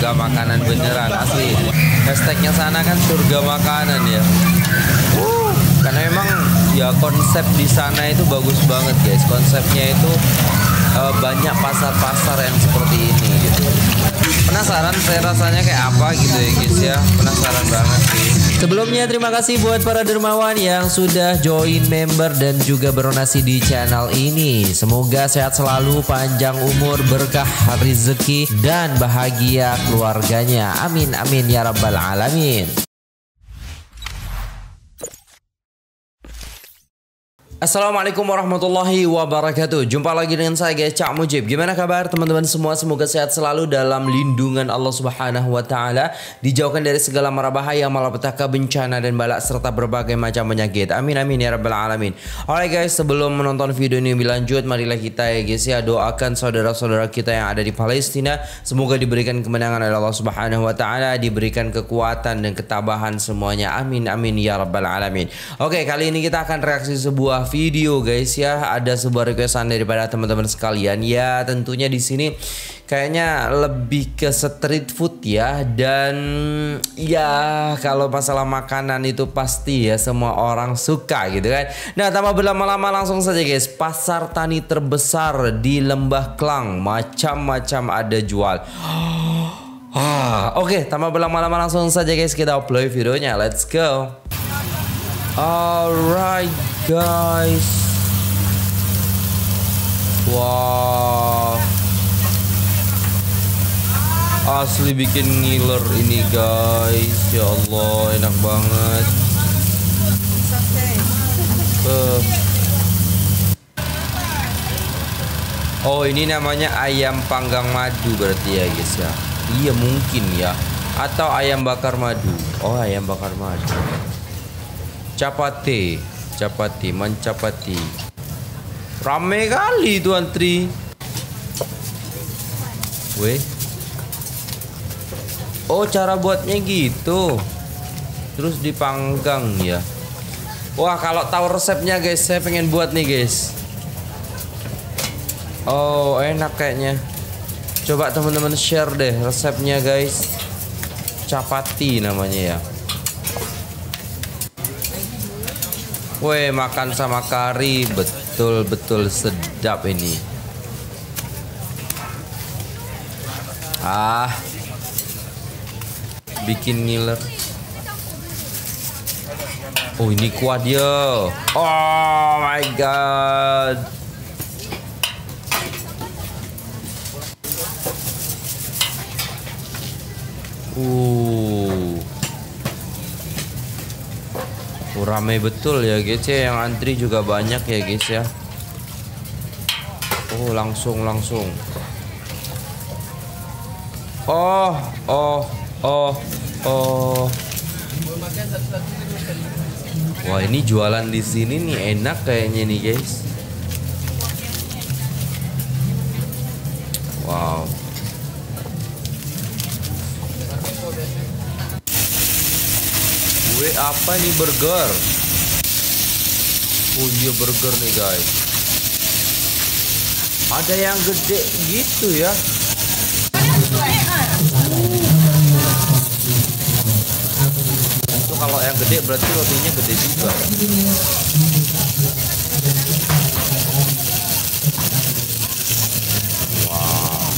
surga makanan beneran asli. Hashtagnya sana kan surga makanan ya. Karena memang ya konsep di sana itu bagus banget guys. Konsepnya itu banyak pasar-pasar yang seperti ini gitu. Penasaran saya rasanya kayak apa gitu ya guys ya. Penasaran banget sih. Sebelumnya terima kasih buat para dermawan yang sudah join member dan juga berdonasi di channel ini. Semoga sehat selalu, panjang umur, berkah rezeki dan bahagia keluarganya. Amin amin ya rabbal alamin. Assalamualaikum warahmatullahi wabarakatuh. Jumpa lagi dengan saya guys, Cak Mujib. Gimana kabar teman-teman semua? Semoga sehat selalu dalam lindungan Allah Subhanahu wa taala, dijauhkan dari segala mara bahaya, malapetaka, bencana dan balak serta berbagai macam penyakit. Amin amin ya rabbal alamin. Alright guys, sebelum menonton video ini lebih lanjut, marilah kita ya guys ya doakan saudara-saudara kita yang ada di Palestina, semoga diberikan kemenangan oleh Allah Subhanahu wa taala, diberikan kekuatan dan ketabahan semuanya. Amin amin ya rabbal alamin. Oke, kali ini kita akan reaksi sebuah video guys ya. Ada sebuah requestan daripada teman-teman sekalian. Ya tentunya di sini kayaknya lebih ke street food ya. Dan ya kalau masalah makanan itu pasti ya semua orang suka gitu kan. Nah tanpa berlama-lama langsung saja guys. Pasar tani terbesar di Lembah Klang, macam-macam ada jual. Oke, tanpa berlama-lama langsung saja guys kita upload videonya. Let's go. Alright guys. Wow, asli bikin ngiler ini guys. Ya Allah, enak banget. Oh ini namanya ayam panggang madu berarti ya guys ya. Iya mungkin ya. Atau ayam bakar madu. Oh ayam bakar madu. Capati, mancapati. Rame kali itu antri. Weh. Oh cara buatnya gitu. Terus dipanggang ya. Wah kalau tahu resepnya guys, saya pengen buat nih guys. Oh enak kayaknya. Coba teman-teman share deh resepnya guys. Capati namanya ya. Weh, makan sama kari betul-betul sedap ini. Bikin ngiler. Oh ini kuah dia. Oh my god. Ramai betul ya guys ya, yang antri juga banyak ya guys ya. Oh langsung. Wah ini jualan di sini nih enak kayaknya nih guys. Wow. Apa nih burger? Oh iya burger nih guys. Ada yang gede gitu ya. Itu kalau yang gede berarti rotinya gede juga. Wow.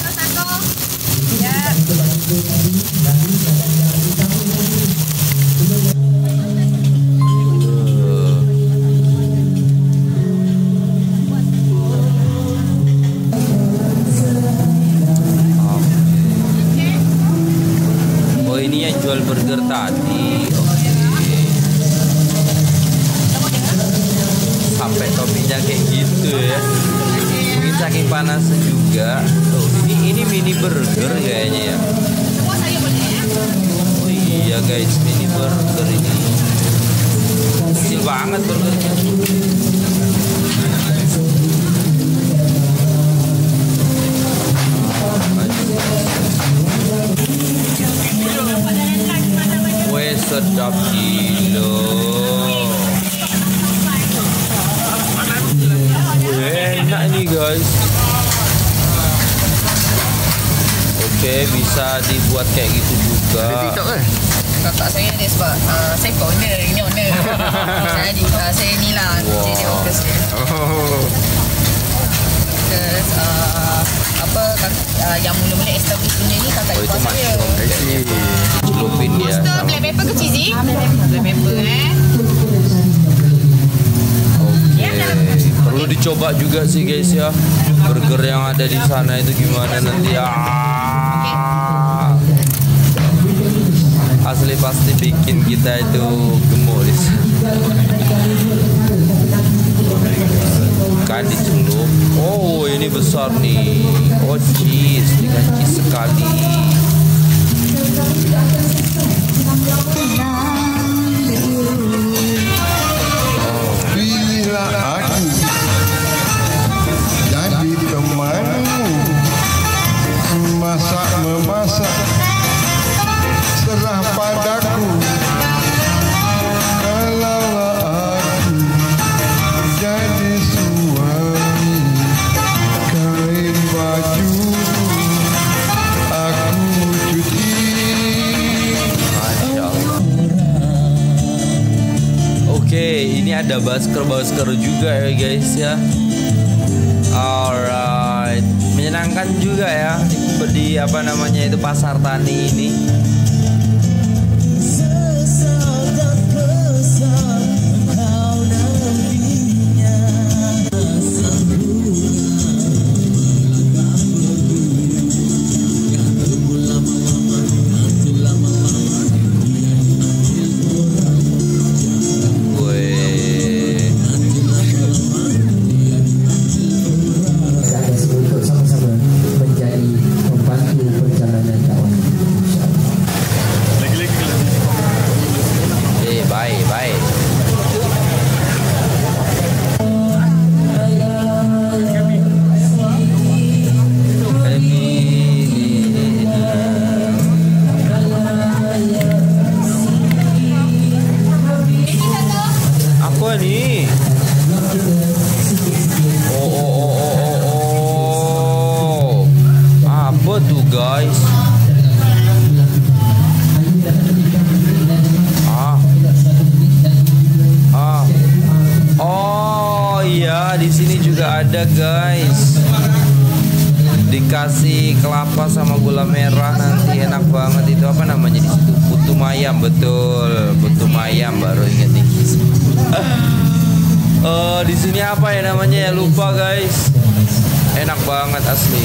Jual burger tadi. Sampai toppingnya kayak gitu ya. Mungkin saking panasnya juga. Oh, ini mini burger kayaknya ya. Oh iya guys, mini burger ini. Kecil banget burgernya. Sedap gila. Enak nih guys. Oh Oke, bisa dibuat kayak gitu juga. Ada TikTok kan? Kakak saya dia sebab saya owner, ini owner. Jadi saya ni lah jadi workers dia. Oh. Terus yang mula-mula establish benda ni kakak Oh, itu ipar saya. mushroom. Celupin dia. Monster black pepper ke cheesy? Black pepper Oke, perlu dicoba juga sih guys ya. Burger yang ada di sana itu gimana nanti ya. Asli pasti bikin kita itu gemuk di sana. Kan dicelup. Oh, ini besar nih. Oh, cheese, dengan cheese sekali. Pilihlah aku jadi temanmu, masak memasak serah padaku. Kalaulah aku jadi suami, kain baju aku cuci. Masya Allah. Oke, ini ada basker juga ya guys ya. Alright, menyenangkan juga ya di apa namanya itu pasar tani ini. Untuk sama-sama menjadi pembantu perjalanan dakwah. Baik, baik. Apa ni? Oh. Apa tu guys? Oh iya, di sini juga ada guys. Dikasih kelapa sama gula merah nanti enak banget. Itu apa namanya di situ? Putu mayam, betul. Putu mayam baru ingat nih. Di sini apa ya namanya ya, lupa guys. Enak banget asli.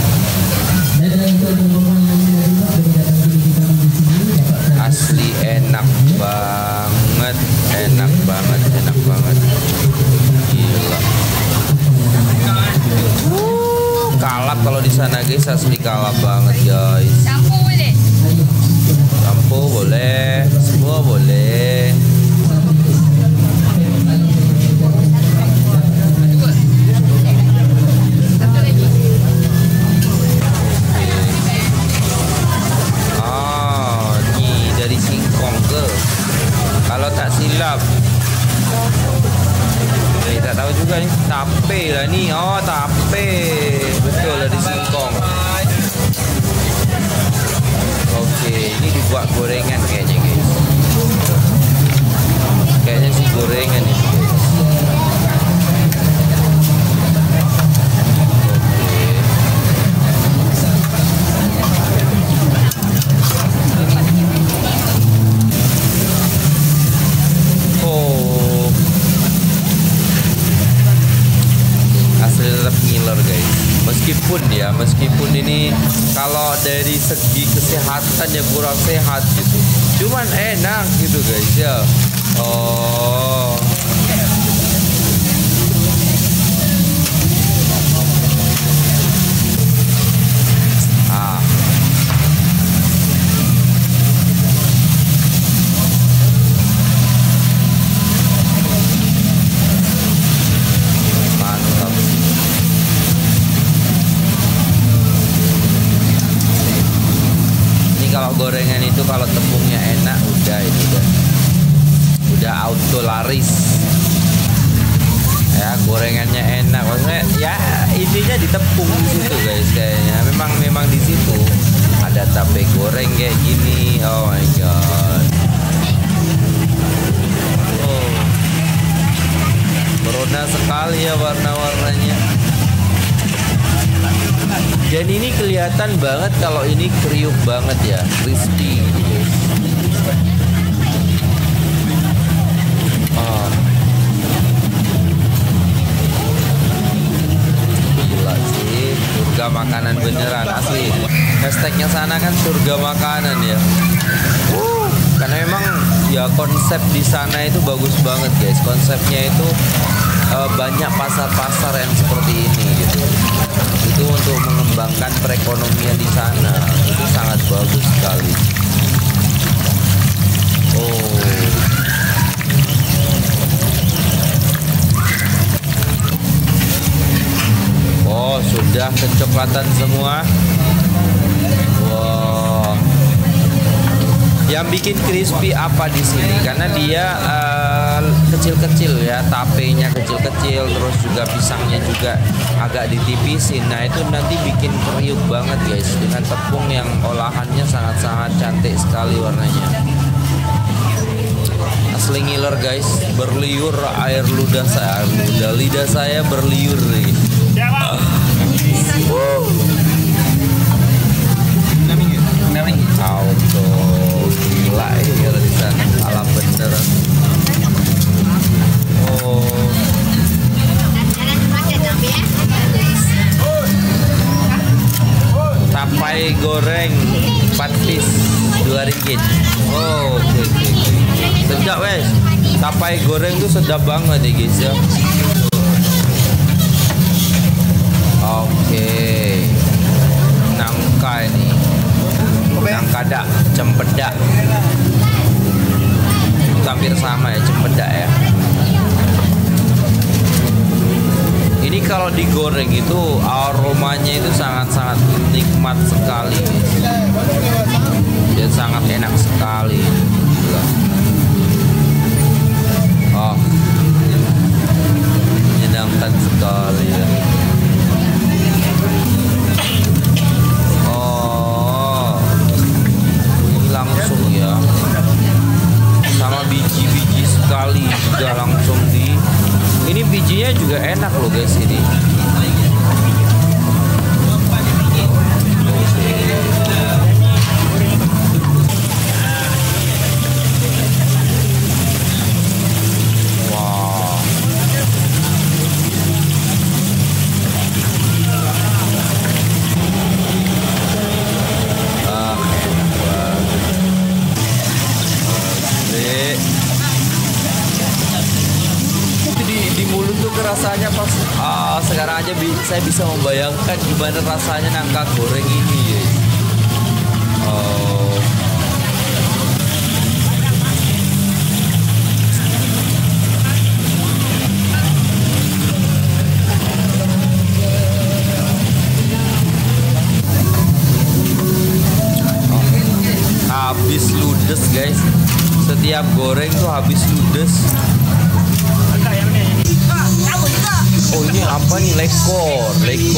Asli enak banget, enak banget, enak banget. Gila. Kalap kalau di sana guys, asli kalap banget guys. Campur boleh? Campur boleh, semua boleh. Kalau tak silap, tak tahu juga ni. Tape lah ni. Oh, tape. Betul lah di singkong. Oke, ini dibuat gorengan kayaknya guys. Kayaknya sih gorengan ini guys. Meskipun ini kalau dari segi kesehatan ya kurang sehat gitu, cuman enak gitu guys ya. Oh, mantap. Kalau gorengan itu kalau tepungnya enak udah itu udah auto laris ya. Gorengannya enak maksudnya ya, intinya di tepung di situ guys, kayaknya memang di situ goreng kayak gini. Oh my god. Oh, berona sekali ya warna-warnanya. Dan ini kelihatan banget kalau ini kriuk banget ya, crispy gitu guys. Oh. Gila sih, surga makanan beneran asli. Hashtagnya sana kan surga makanan ya. Karena memang ya konsep di sana itu bagus banget guys. Konsepnya itu banyak pasar-pasar yang seperti ini gitu. Itu untuk mengembangkan perekonomian di sana. Itu sangat bagus sekali. Oh, sudah kecoklatan semua. Wow. Yang bikin crispy apa di sini? Karena dia kecil-kecil ya, tapenya kecil-kecil, terus juga pisangnya juga agak ditipisin. Nah itu nanti bikin kriuk banget guys, dengan tepung yang olahannya sangat-sangat cantik sekali warnanya. Asli ngiler guys, berliur air lidah saya berliur nih. Auto gila ya di sana, ala bener. Oh. Tapai goreng 4 piece 2 ringgit. Oh, oke. Sedap wes. Tapai goreng tuh sedap banget ya guys ya. Oke. Nangka ini. Nangka dak, cempedak. Hampir sama ya, cempedak ya. Ini kalau digoreng itu aromanya itu sangat-sangat nikmat sekali. Dan sangat enak sekali. Oh, menyenangkan sekali ya. Oh, ini langsung ya. Sama biji-biji sekali juga langsung di. Ini bijinya juga enak loh guys ini. Wow. Di mulut tuh rasanya pas sekarang aja saya bisa membayangkan gimana rasanya nangka goreng ini ya. Oh. Habis ludes guys, setiap goreng tuh habis ludes. Oh ini apa nih, lekor.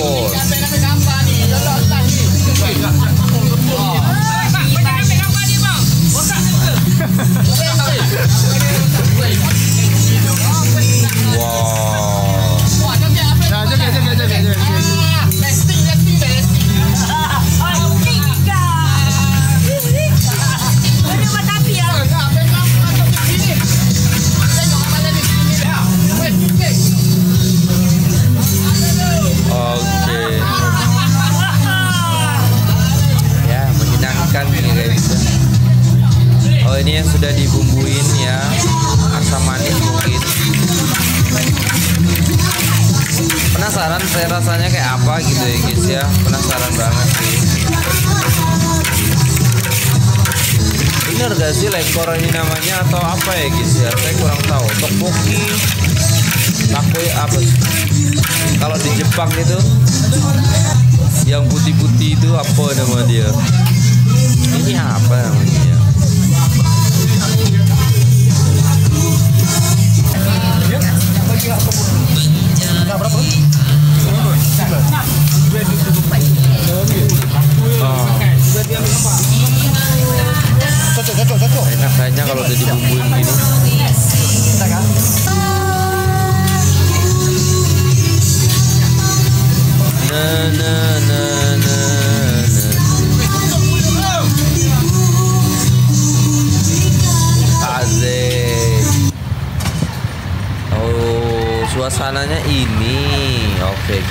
Oh ini yang sudah dibumbuin ya, asam manis mungkin. Penasaran saya rasanya kayak apa gitu ya guys ya, penasaran banget sih. Bener gak sih lekor ini namanya atau apa ya guys ya, saya kurang tahu. Tteokbokki, takoy apa sih? Kalau di Jepang itu yang putih-putih itu apa nama dia? Ini apa namanya? Oke.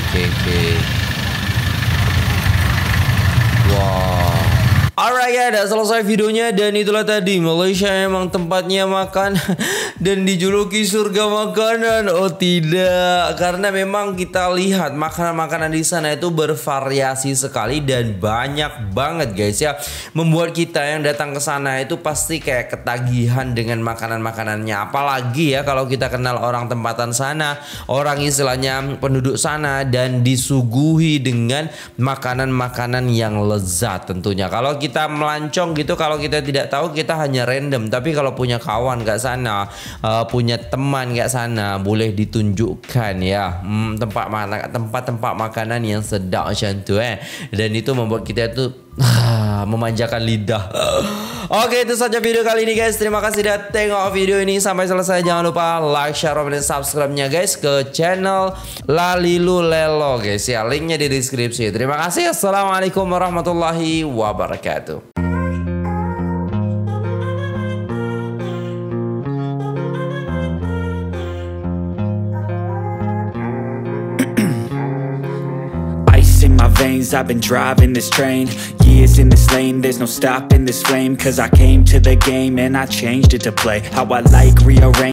Wow. Alright ya, udah selesai videonya. Dan itulah tadi, Malaysia emang tempatnya makan dan dijuluki surga makanan. Oh tidak, karena memang kita lihat makanan-makanan di sana itu bervariasi sekali dan banyak banget guys ya. Membuat kita yang datang ke sana itu pasti kayak ketagihan dengan makanan-makanannya. Apalagi ya kalau kita kenal orang tempatan sana, orang istilahnya penduduk sana, dan disuguhi dengan makanan-makanan yang lezat tentunya. Kalau kita melancong gitu, kalau kita tidak tahu, kita hanya random. Tapi kalau punya kawan gak sana, punya teman gak sana, boleh ditunjukkan ya tempat-tempat makanan yang sedap macam tu dan itu membuat kita tuh memanjakan lidah. Oke, itu saja video kali ini guys. Terima kasih sudah tengok video ini sampai selesai. Jangan lupa like, share, dan subscribe-nya guys ke channel Lalilu Lelo guys ya. Linknya di deskripsi. Terima kasih. Assalamualaikum warahmatullahi wabarakatuh. In my veins, I've been driving this train. Years in this lane, there's no stopping this flame. Cause I came to the game and I changed it to play how I like, rearrange